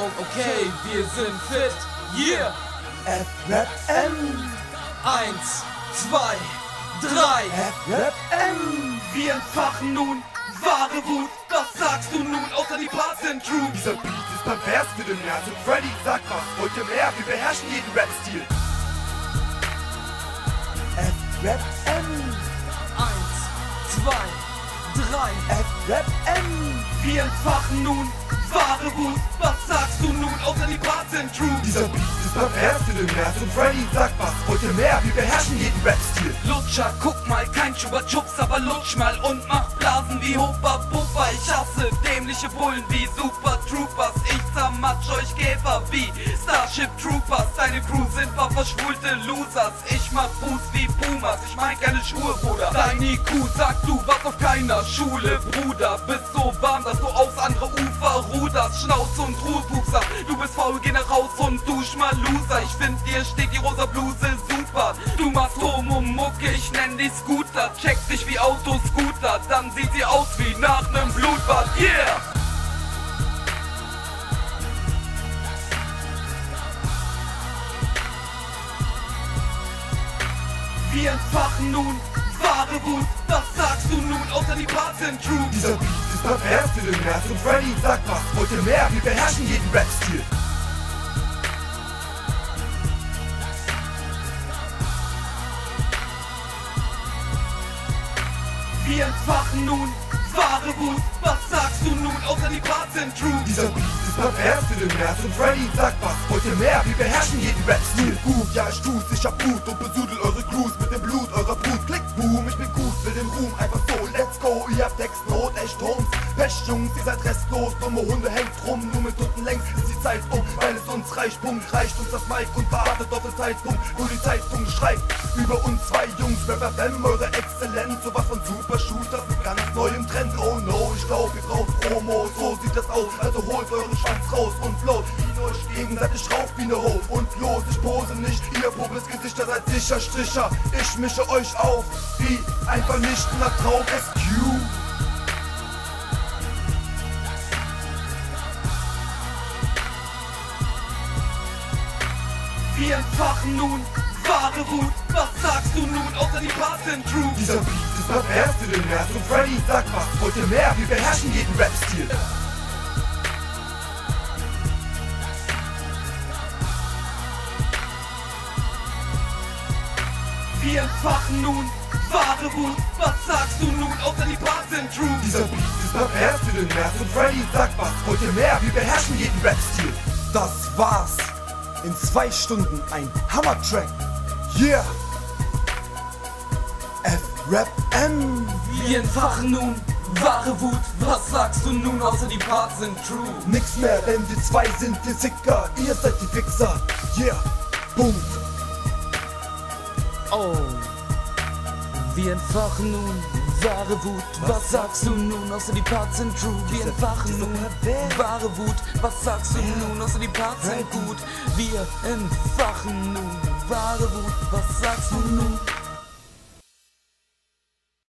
Okay, wir sind fit, yeah! F-Rap-M 1, 2, 3. F-Rap-M Wir entfachen nun wahre Wut. Was sagst du nun, außer die Parts sind true? Dieser Beat ist pervers für den Nerv. Und Freddy sagt was, wollt ihr mehr? Wir beherrschen jeden Rap-Stil. F-Rap-M 1, 2, 3. F-Rap-M Wir entfachen nun wahre Wut. Was sagst du nun, außer die Parts sind true? Dieser Beat ist pervers für den Nerv. Und Freddy sagt was, wollt ihr mehr? Wir beherrschen jeden Rap-Stil. Lutscher, guck mal, kein Chupa-Chups, aber lutsch mal und mach Blasen wie Hoppa-Puppa. Ich hasse dämliche Bullen wie Super Troopers. Ich zermatsch euch Käfer wie Starship Troopers. Deine Crew sind paar verschwulte Losers. Ich mach Fuß wie Pumas, ich mein keine Schuhe, Bruder. Dein IQ sagt, du warst auf keiner Schule, Bruder. Bist so warm, dass du aufs andere Ufer ruderst. Schnauz und Ruhepupser, du bist faul, geh nach Haus und dusch mal Loser. Ich find, dir steht die rosa Bluse super. Du machst Homo-Mucke, ich nenn die Scooter. Check dich wie Autoscooter, dann sieht sie aus wie nach nem Blutbad, yeah! Wir entfachen nun wahre Wut. Was sagst du nun, außer die Parts sind true? Dieser Beat ist pervers für den Nerv. Und Freddy sagt was, wollt ihr mehr? Wir beherrschen jeden Rap-Stil. Wir entfachen nun wahre Wut. Was sagst du nun, außer die Parts sind true? Dieser Beat ist pervers für den Nerv. Und Freddy sagt was, wollt ihr mehr? Wir beherrschen jeden Rap-Stil. Gut, ja ich tu's, ich hab Blut und besudel eure Crews mit dem Blut eurer Brut. Klickt Boom, ich bin gut, will den Ruhm, einfach so, let's go. Ihr habt Textnot, echt Homes. Pech Jungs, ihr seid restlos, dumme Hunde hängt rum. Nur mit Tunden längst ist die Zeit um, weil es uns reicht. Punkt, reicht uns das Mic und wartet auf den Zeitpunkt, wo die Zeitung schreibt über uns zwei Jungs. Rap-FM, eure Exzellenz, sowas von Super Shooters mit ganz neuem Trend. Oh no, ich glaub, ihr braucht Promo, so sieht das aus. Also holt euren Schwanz raus und float ihn euch gegenseitig rauf wie ne Ho. Und los, ich pose nicht, ihr Puppes Gesichter seid sicher Stricher. Ich mische euch auf wie ein vernichtender Traum SQ. Wir entfachen nun wahre Wut. Was sagst du nun, außer die Parts sind true? Dieser Beat ist pervers für den Nerv. Und Freddy sagt was, wollt ihr mehr? Wir beherrschen jeden Rap-Stil. Wir entfachen nun wahre Wut. Was sagst du nun, außer die Parts sind true? Dieser Beat ist pervers für den Nerv. Und Freddy sagt was, wollt ihr mehr? Wir beherrschen jeden Rap-Stil. Das war's. In 2 Stunden ein Hammer-Track. Yeah! F-Rap-M Wir entfachen nun wahre Wut. Was sagst du nun, außer die Parts sind true? Nix mehr, wenn wir 2 sind, wir Sicker. Ihr seid die Fixer. Yeah! Punkt. Oh, wir entfachen nun wahre Wut. Was sagst du nun, außer die Parts sind true? Wir entfachen nun wahre Wut. Was sagst du nun, außer die Parts sind gut? Wir entfachen nun wahre Wut. Was sagst du nun?